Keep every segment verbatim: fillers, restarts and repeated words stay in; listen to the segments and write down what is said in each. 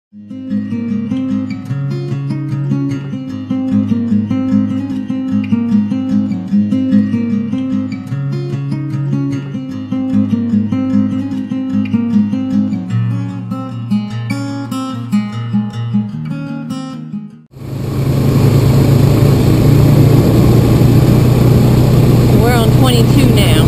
We're on twenty-two now.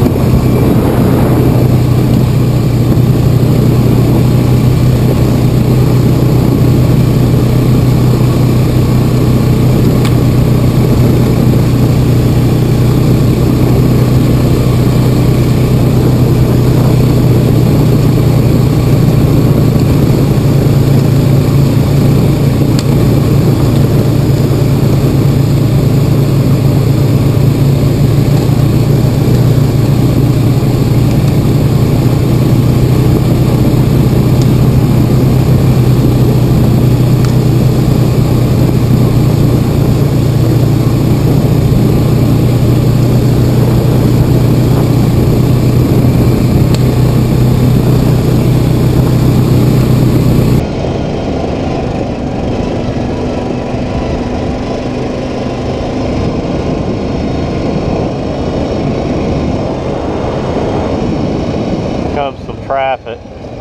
Comes some traffic.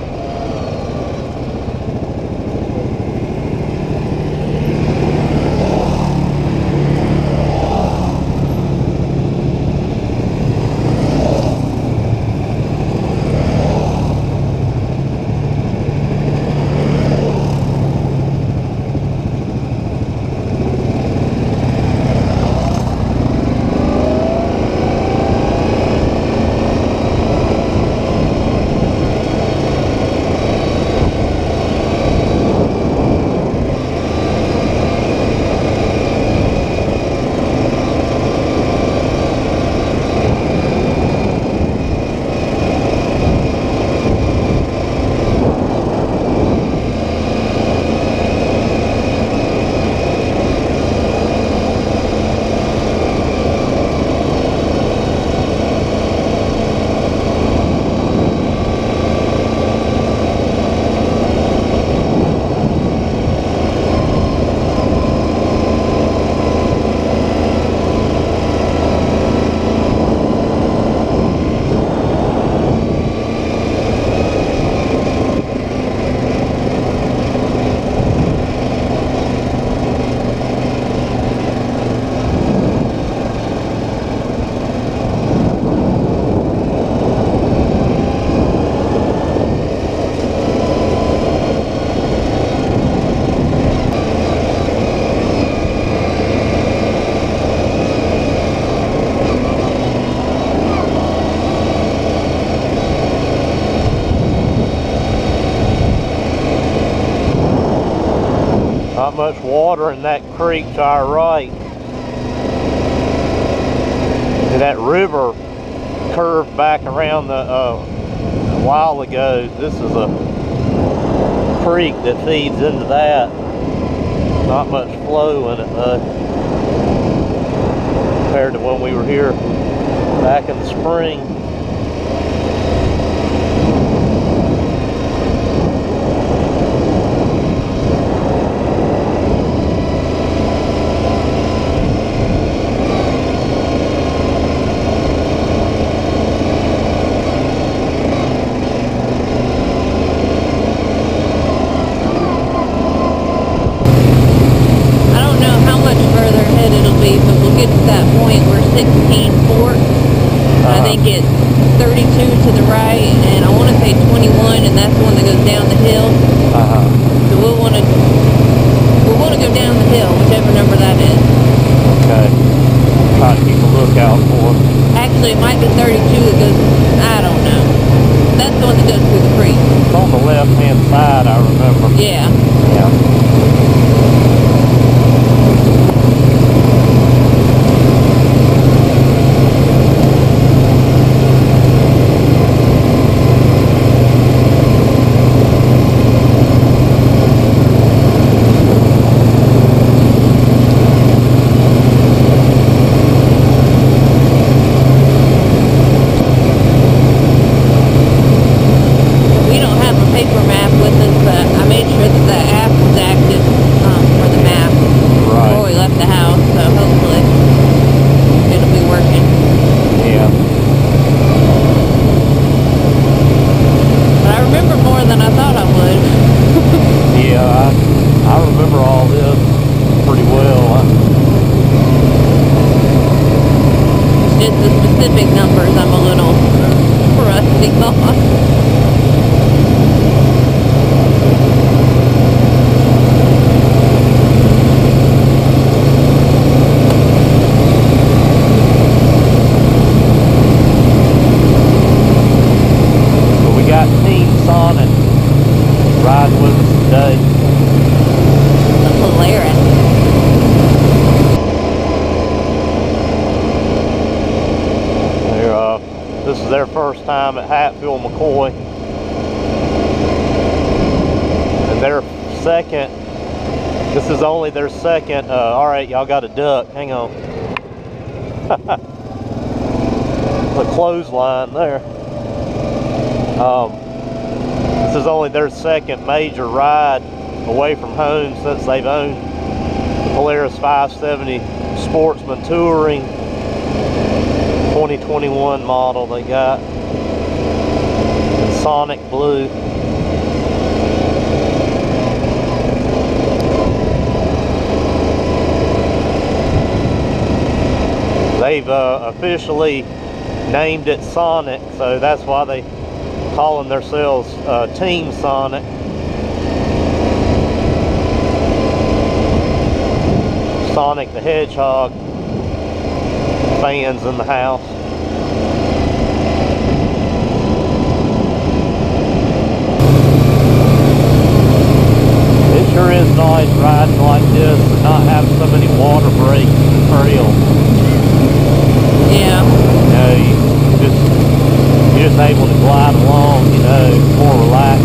Not much water in that creek to our right. And that river curved back around the, uh, a while ago. This is a creek that feeds into that. Not much flow in it though, compared to when we were here back in the spring. sixteen fork. Uh-huh. I think it's thirty-two to the right, and I want to say twenty-one, and that's the one that goes down the hill. Uh-huh. So we'll want to we'll want to go down the hill, whichever number that is. Okay. Try to keep a lookout for it. Actually, it might be thirty-two that goes. I don't know. That's the one that goes through the creek. It's on the left-hand side, I remember. Yeah. Yeah. Paper map with us, but I made sure that that time at Hatfield McCoy. And their second, this is only their second, uh, all right, y'all got a duck, hang on. The clothesline there. Um, this is only their second major ride away from home since they've owned the Polaris five seventy Sportsman Touring twenty twenty-one model they got in Sonic Blue. They've uh, officially named it Sonic, so that's why they calling themselves uh, Team Sonic. Sonic the Hedgehog fans in the house. It sure is nice riding like this and not having so many water breaks in the trail. Yeah. You know, you just you're just able to glide along, you know, more relaxed.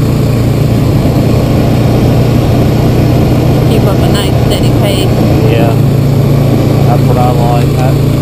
Keep up a nice steady pace. Yeah, that's what I like. That,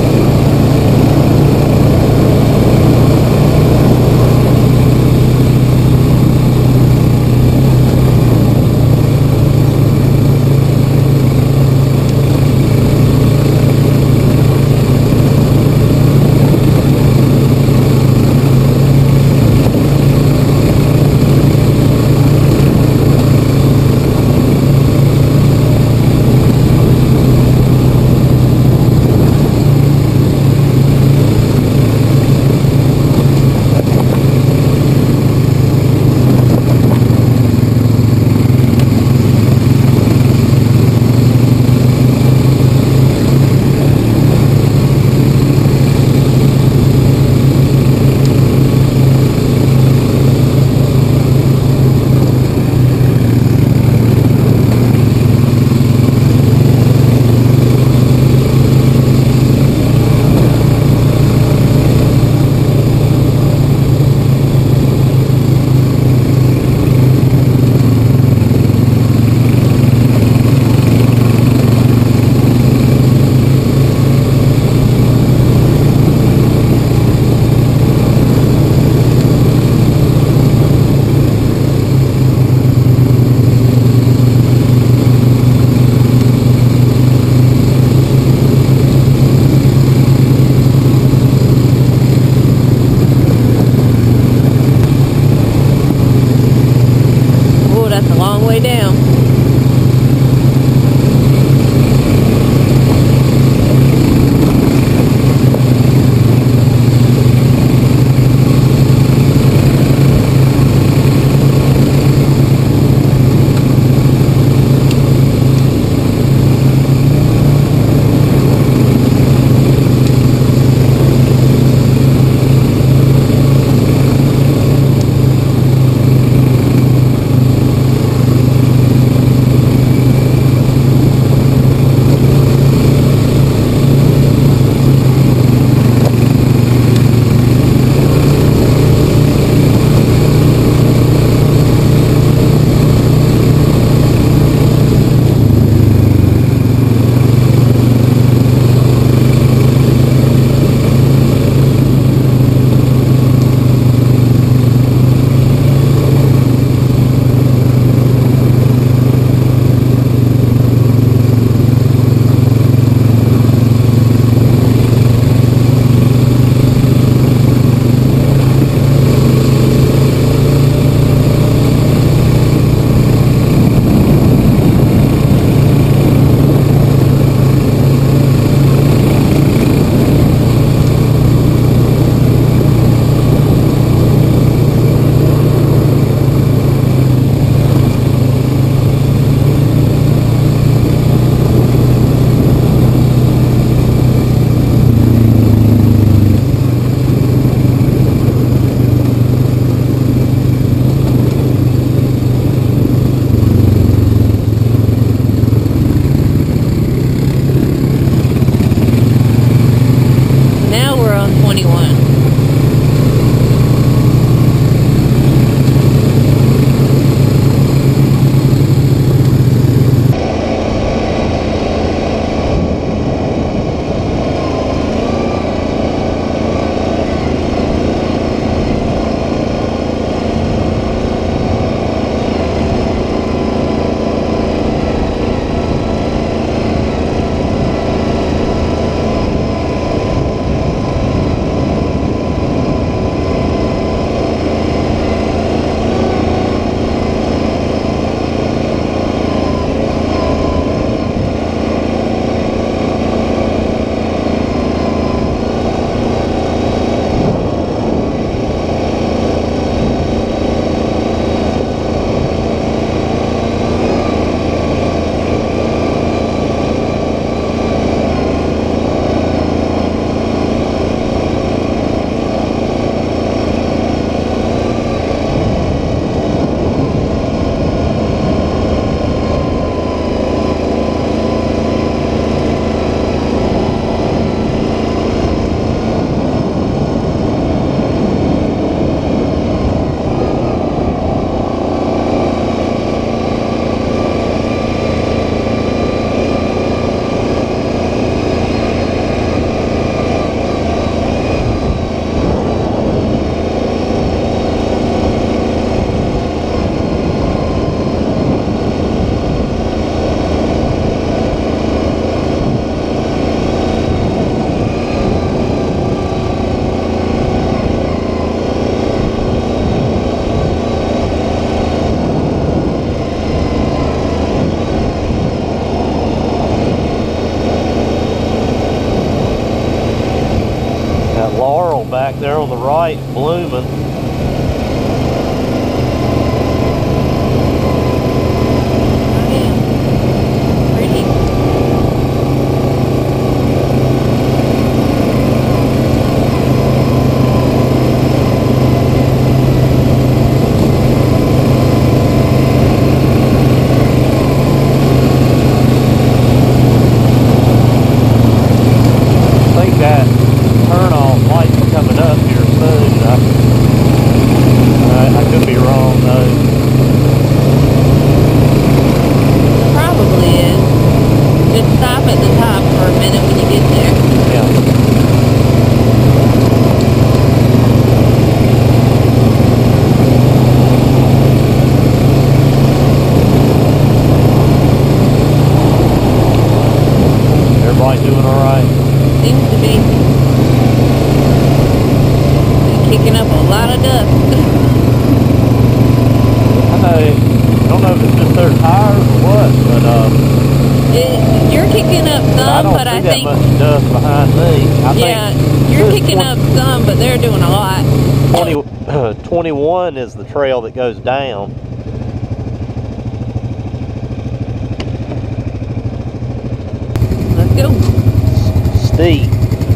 way down. back there on the right, blooming. twenty-one is the trail that goes down. Let's go. Steep.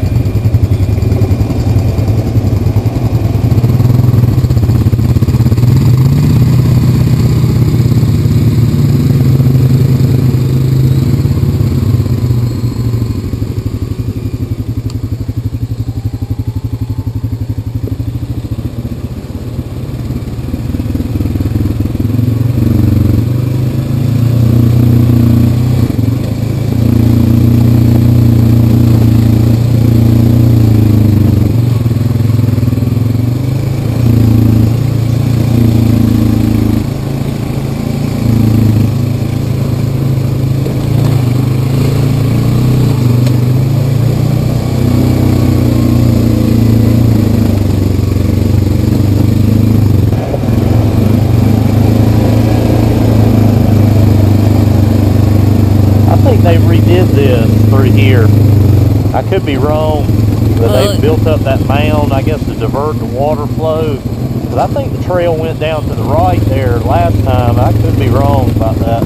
I could be wrong, but well, they built up that mound, I guess, to divert the water flow. But I think the trail went down to the right there last time. I could be wrong about that.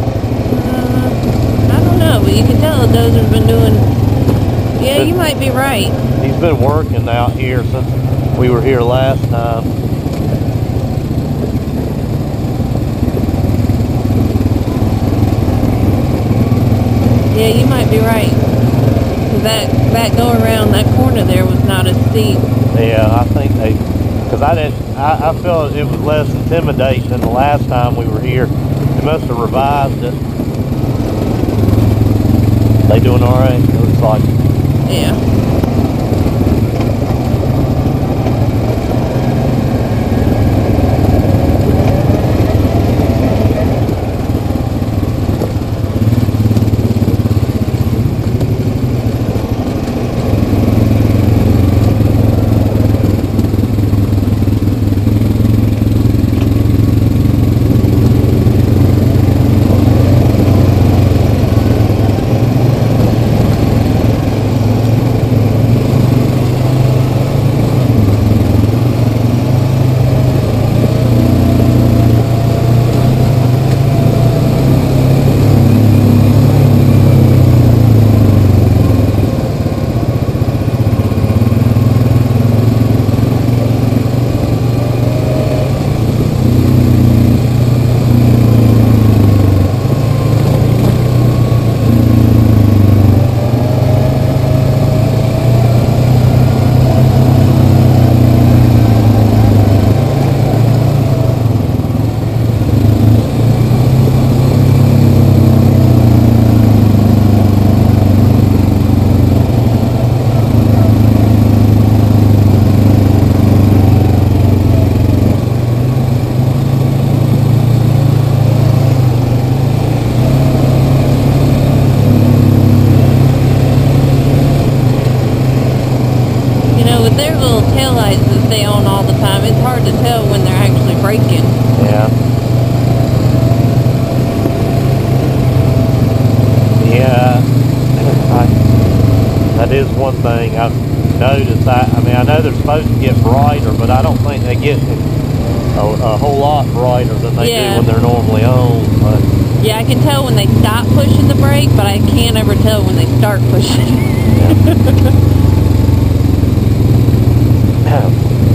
Uh, I don't know, but you can tell the dozer's been doing... Yeah, been, you might be right. He's been working out here since we were here last time. Yeah, you might be right. That that go around that corner there was not as steep. Yeah, I think they, because I didn't, I, I felt it was less intimidating than the last time we were here. They must have revised it. They doing all right? It looks like. Yeah. Thing. I, notice. I, I mean, I know they're supposed to get brighter, but I don't think they get a, a whole lot brighter than they Yeah. do when they're normally on. But Yeah, I can tell when they stop pushing the brake, but I can't ever tell when they start pushing. yeah.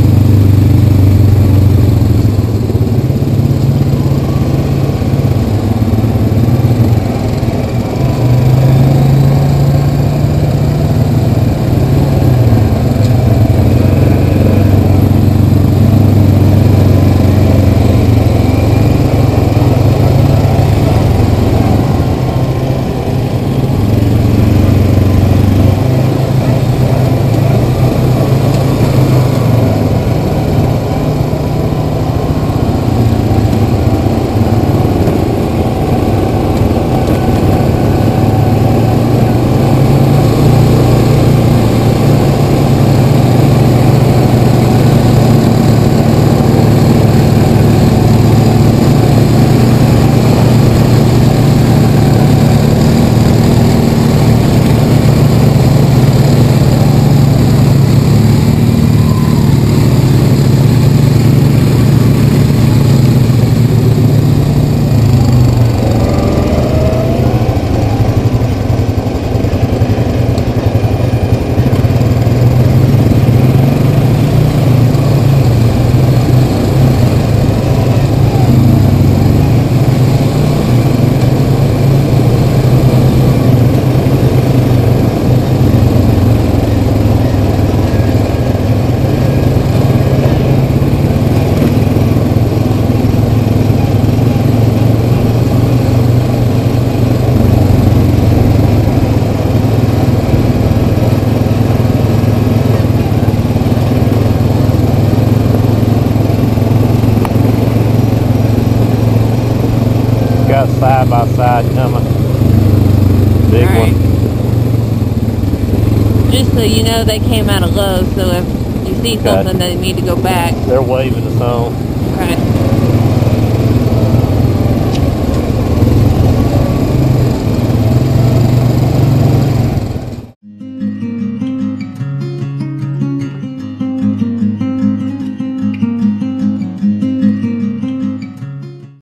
Got side by side coming. Big All right. one. Just so you know, they came out of low, so if you see Okay. something, they need to go back. They're waving us on. Okay.